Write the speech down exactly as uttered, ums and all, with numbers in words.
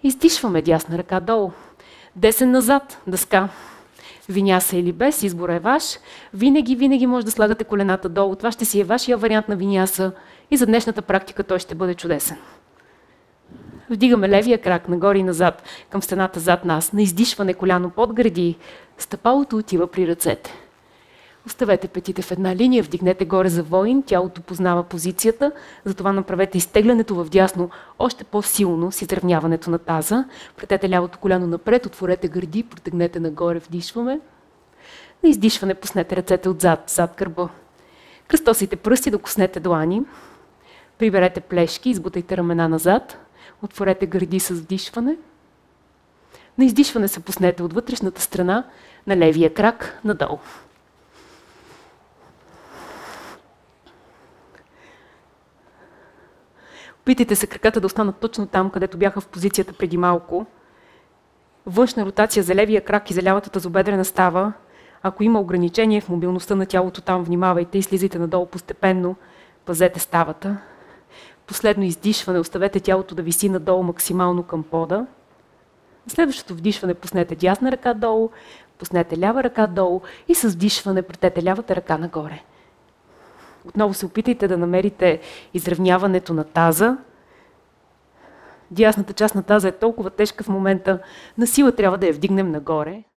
Издишваме дясна ръка долу. Десен назад, дъска. Виняса или без, избора е ваш. Винаги, винаги може да слагате колената долу. Това ще си е вашия вариант на виняса и за днешната практика той ще бъде чудесен. Вдигаме левия крак нагоре и назад към стената зад нас. На издишване коляно под гърди. Стъпалото отива при ръцете. Оставете петите в една линия, вдигнете горе за воин, тялото познава позицията, затова направете изтеглянето в дясно още по-силно с изравняването на таза. Претете лявото коляно напред, отворете гърди, протегнете нагоре, вдишваме. На издишване пуснете ръцете отзад, зад гърба. Кръстосите пръсти, докоснете длани. Приберете плешки, избутайте рамена назад. Отворете гърди с вдишване. На издишване се пуснете от вътрешната страна на левия крак надолу. Опитайте се краката да останат точно там, където бяха в позицията преди малко. Външна ротация за левия крак и за лявата тазобедрена става. Ако има ограничение в мобилността на тялото там, внимавайте и слизайте надолу постепенно. Пазете ставата. Последно издишване, оставете тялото да виси надолу максимално към пода. На следващото вдишване пуснете дясна ръка долу, пуснете лява ръка долу и с вдишване претете лявата ръка нагоре. Отново се опитайте да намерите изравняването на таза. Дясната част на таза е толкова тежка в момента, на сила трябва да я вдигнем нагоре.